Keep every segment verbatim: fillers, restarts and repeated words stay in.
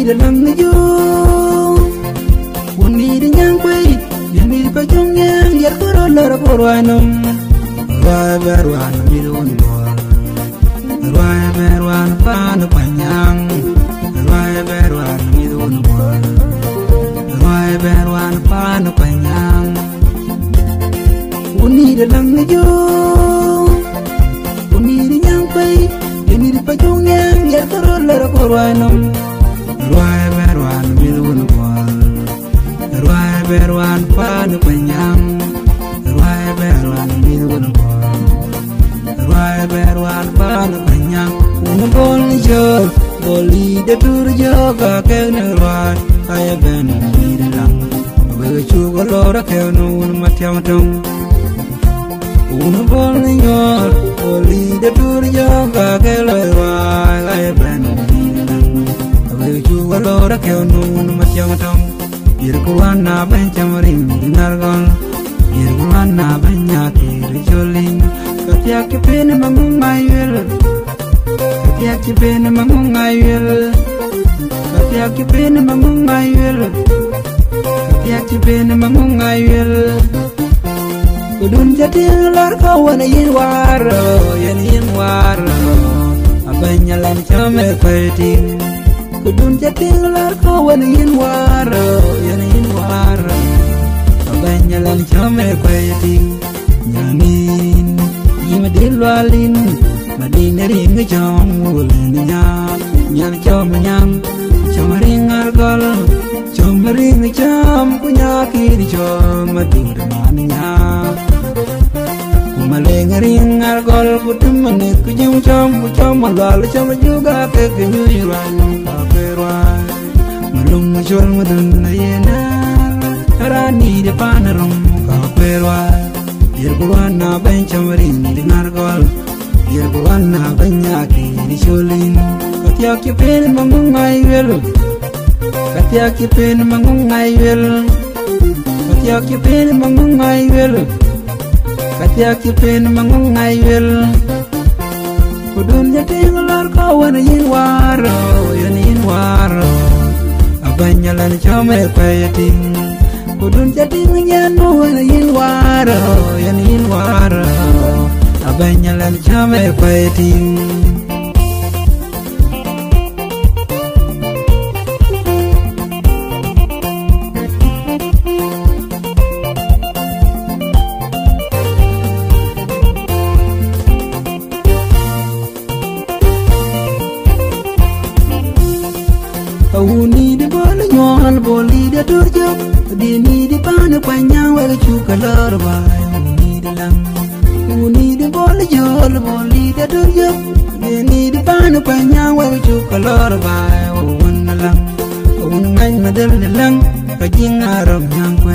need a lang you. We need a young way. You need a young young. You're for a lot of one. Why, where one million more. Why, where one fan of young. Why, where one million more. Why, where one fan of young. We need a lang you. We need a young way. You need a young young. You're for a lot of one. Why, where one million more. Why, where one fan of young. Why, where one million more. Why, where one fan of young. Unaboli job, boli the tour job. I can't ride. I have been a lang. Will you go lower? I can't know what you're doing. Unaboli job, boli the tour job. I can't ride. I have been a lang. Will you go lower? I can't know what you're doing. Irkuana benchamarin nargon. Irkuana benyaki rijoling. Katiak kipin mangungayul. Katiak kipin mangungayul. Katiak kipin mangungayul. Katiak kipin mangungayul. Kudun jating lar kawan yin waro, yin yin waro. Abanyalan chame fighting. Kudun jating lar kawan yin waro, yin yin waro. Abanyalan chame fighting. Nyanin, yima dilwalin. Madina ring jam ulin nyam, nyam chom nyam. Chomaring argol, chomaring jam kunyaki di chom madur maninya. Kumaling ring argol kutum manik kujum chom kuchom malal chom juga ke kenyuran kaperwai. Malung chol madun yena, rani de panarum kaperwai. Irkuana benchamarin di nargol. Irkuana benyaki di cholin. Katiak kipin mangungayul. Katiak kipin mangungayul. Katiak kipin mangungayul. Katiak kipin mangungayul. Kudun jating lar kawan yin waro, yin yin waro. Abanyalan chome payating. Kudun jating nyanu yin waro, yin yin waro. Abanyalan chame fighting. Uni di bola nyol boli di turjok. Di ni di pana panyang wega chuka lor bay. Uni di lang. Uni di bola nyol boli di turjok. Di ni di pana panyang wega chuka lor bay. Una lang. Un ngay madal lang. Kajing aram nyang kwe.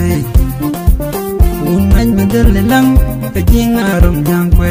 Un ngay madal lang. Kajing aram nyang kwe.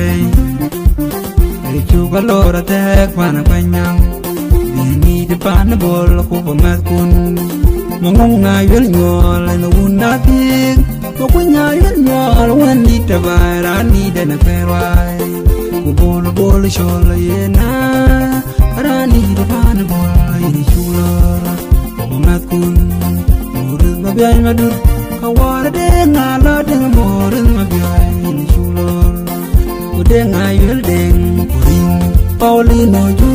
Chuka lor atek pana panyang. Ni di pan bol ko pamat kun mangong ngayul nyol na undatik ko kunyayul nyol wan ni tabara ni dana perwai ko bol bol shol yena rani di pan bol ni chulor ko pamat kun murud mabiay madur kawar de ngala de murud mabiay ni chulor ko de ngayul deng kuring paulino ju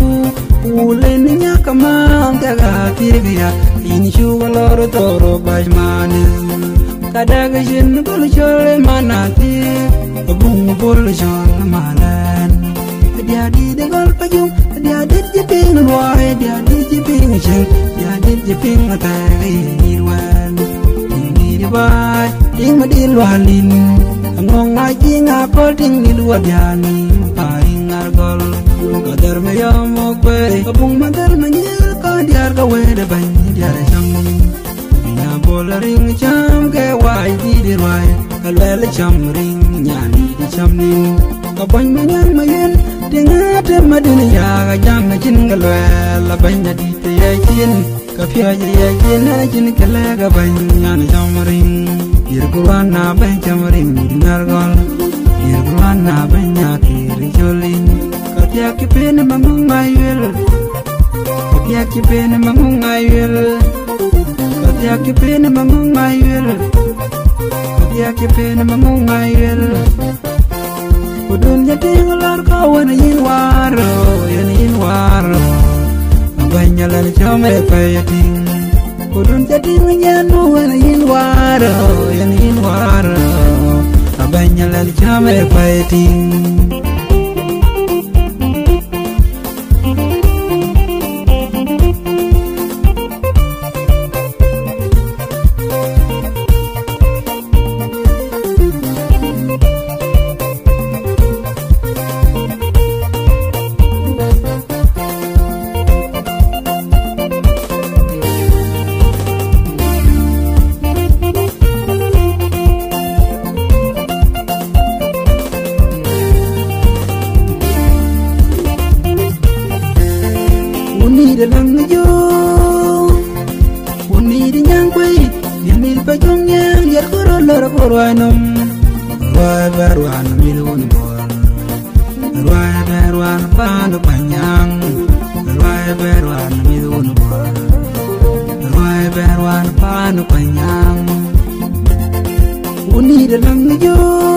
Ulen nya kamang kaga tirgia ini shugalor toro bajmane kadaga jin bol chole manati bung bol chole malan dia di de gol pajung dia di jiping roe dia di jiping chen dia di jiping atai nirwan ini di bai ding ma di lwalin ngong ngai jing apol ding di lwadiani paing argol kadar me yamo kwe kabung madar manyel ka diar ka wede bany diar cham nya bol ring cham ke wai di di wai kalwel cham ring nya ni di cham ni ka bany manyan mayen dingate maduniya ga jang chin kalwel la bany di te yin ka pya ji yin na chin kala ga bany nya ni cham ring irkuana bany cham ring nargol irkuana banya ki rijolin Katiak kipin mangungayul. Katiak kipene mangungayul Katiak kipene mangungayul Katiak kipene mangungayul Kudun jating lor kawan yin waro Yin yin waro Banyalan chome payating Kudun jating yanu yin waro Yin yin waro Banyalan chome payating Unida lang yo, unida nyang kway, yamil pa jong yang yar koro lor koro anum, ruay beruan milun bol, ruay beruan panu panyang, ruay beruan milun bol, ruay beruan panu panyang. Unida lang yo,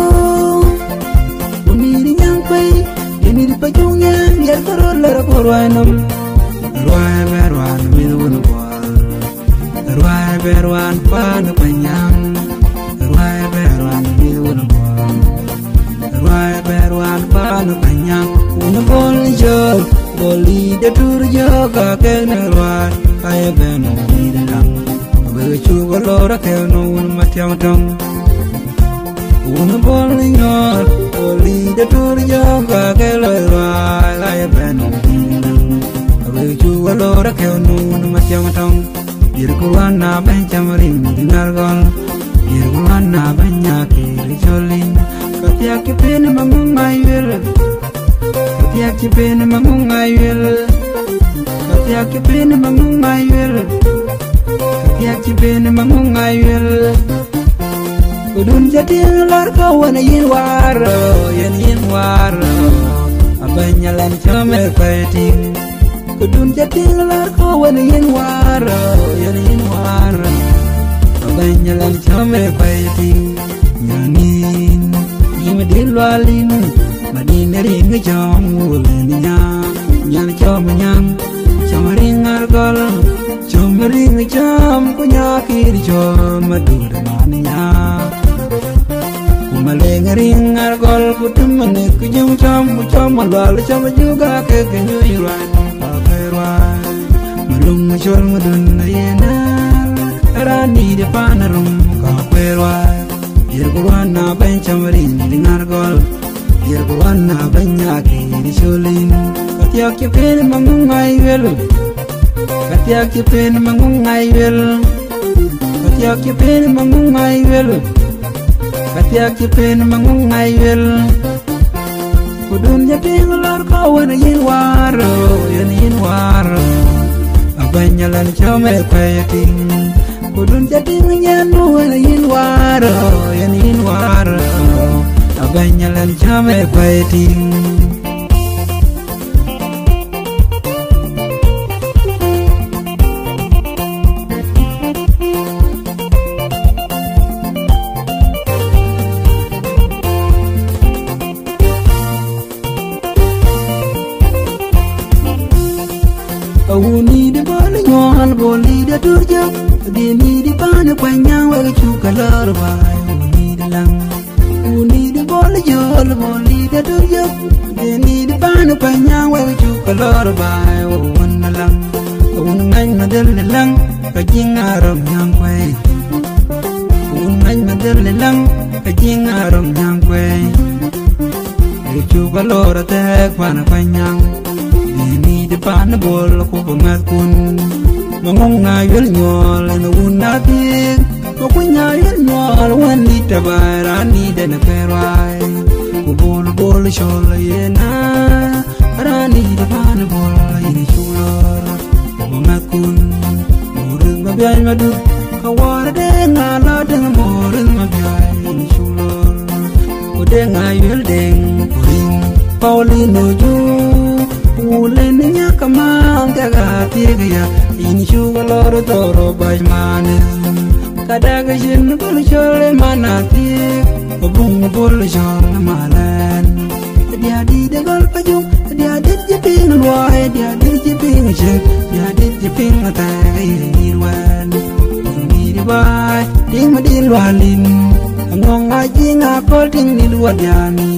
unida nyang kway, yamil pa jong yang yar koro lor koro anum. Ruay beruan milun bol, ruay beruan panu panyang, ruay beruan milun bol, ruay beruan panu panyang. Una bol jol, boli de tur joga kena ruay, kaya beno di dalam. Becu galora kena un matiang tong. Una bol jol, boli de tur joga kena ruay, kaya beno di dalam. Becu galora kenu matiang tong bir kurwana ben chamarin dinargol bir kurwana banya kiri jolin katiak kipene mangungayul katiak kipene mangungayul katiak kipene mangungayul katiak kipene mangungayul kudun jating lor kawan yin waro yin yin waro abanya lan chome payating Kudun jating lar kawan yin waro, yin yin waro Abanyalan chame payating Nyanin, yima dilwalin Madinari nga chom ulin nya Nyan chom nyang, chom ring argol Chom ring chom kunyakir chom Madura mani nya Kumaling ring argol Kutum manik kujum chom Kuchom malwal chom juga kekenyu iran Malung chol madun yena Rani de panarum ka kwerwa Yer kurwana ben chamarin dingar gol Yer kurwana ben yaki di cholin Katiak kipen mangungai wel Katiak kipen mangungai wel Katiak kipen mangungai wel Katiak kipen mangungai wel Kudun jating lor kawan yin waro Yin yin waro Abanyalan chome payating Kudun jating yanu yin waro Yin yin waro Abanyalan chome payating Uni di bali nyol boli da turja Dini di pana panyang wega chuka lor bai Uni di lang Uni di bali nyol boli da turja Dini di pana panyang wega chuka lor bai Una lang Un ngany madal lang Kajing arom nyang kwe Un ngany madal lang Kajing arom nyang kwe Chuka lor tek pana panyang Dini di pana bol ko bangat kun Mangungayul nyol na unatik Makunyayul nyol wani tabarani dana perai Kubol bol shol yena Rani di pana bol ini chulor Bangat kun Murid mabiyay madud Kawara denga la denga murid mabiyay ini chulor Udenga yul deng Puring Paulino ju wulen nya kamang kaga tiya in shuga loro toro bajmane kadaga jin bul chole manati obung bul chole malan dia di de gol paju dia di jiping loe dia di jiping je dia di jiping ta irwan ni di bai ding ma di lwalin ngong aji ngakol ting ni luadiani